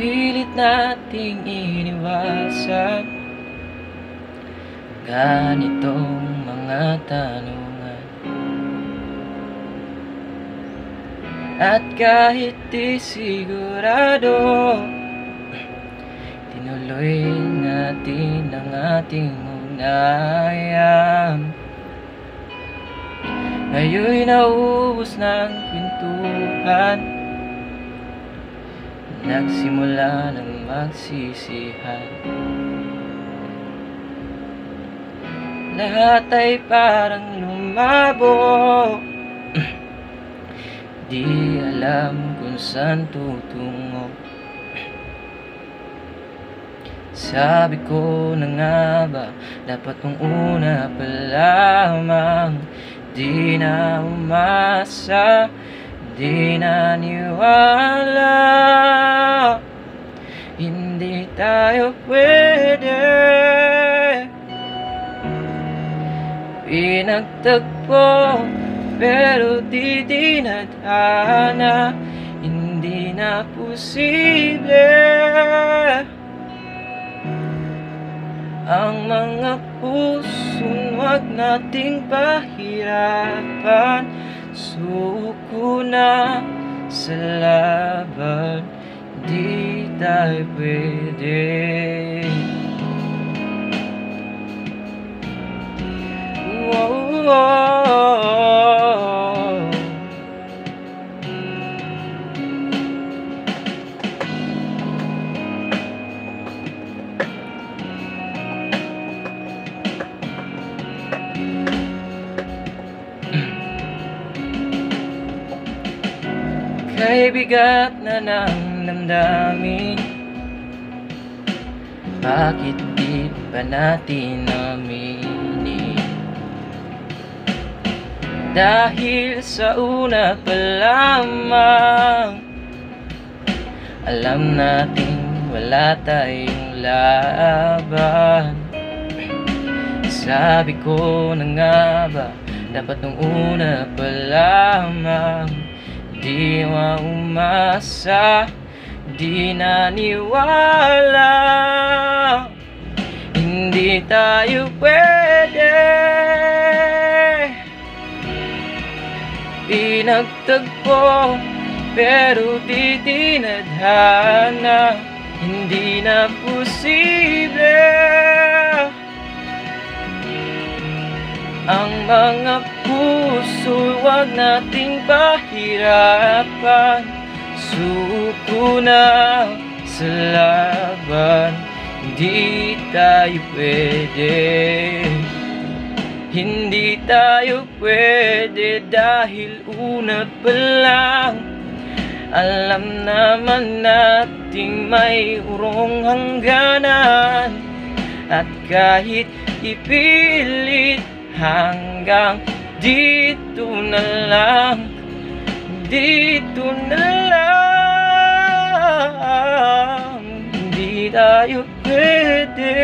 pilit nating iniwasan ganitong mga tanungan. At kahit di sigurado, tinuloy natin ang ating ugnayan. Ngayon'y nauubos ng kwentuhan, nagsimula ng magsisihan. Lahat ay parang lumabo, di alam kung saan tutungo. Sabi ko na nga ba, dapat nung una pa lamang di na umasa, di naniwala. Hindi tayo pwede, pinagtagpo pero di dinadhana. Hindi na posible ang mga puso'n wag nating pahirapan. Suko na sa laban, di tayo pwede. Kay bigat na ng damdamin, bakit di pa natin aminin? Dahil sa una pa lamang, alam nating wala tayong laban. Sabi ko na nga ba, dapat nung una pa lamang di maumasa, di naniwala. Hindi tayo pwede, pinagtagpo pero di dinadhana. Hindi na posible ang mga puso, wag nating pahirapan. Suko na sa laban, hindi tayo pwede. Hindi tayo pwede dahil una pa lang, alam naman nating may urong hangganan. At kahit ipilit, hanggang dito na lang, dito na lang. Hindi tayo pwede,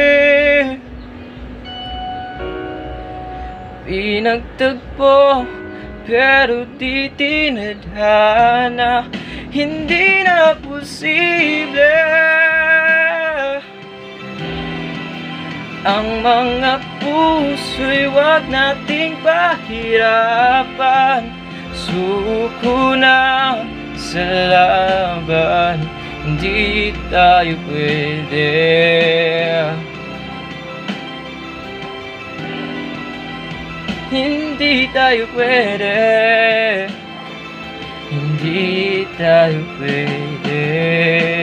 pinagtagpo pero di tinadhana. Hindi na posible ang mga puso'y wag nating pahirapan. Suko na sa laban, hindi tayo pwede. Hindi tayo pwede, hindi tayo pwede.